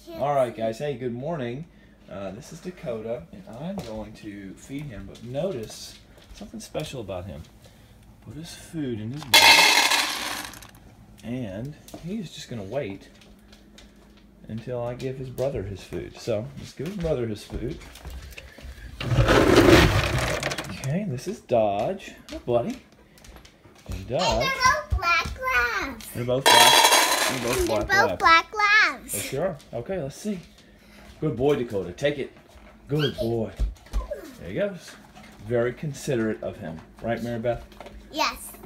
All right, guys. Hey, good morning. This is Dakota, and I'm going to feed him. But notice something special about him. Put his food in his bowl, and he's just going to wait until I give his brother his food. So let's give his brother his food. Okay, this is Dodge. Oh, buddy. And Dodge. And they're both black labs. They're both black. They're both black labs. Oh, sure. Okay, let's see. Good boy, Dakota. Take it. Good boy. There he goes. Very considerate of him. Right, Mary Beth? Yes.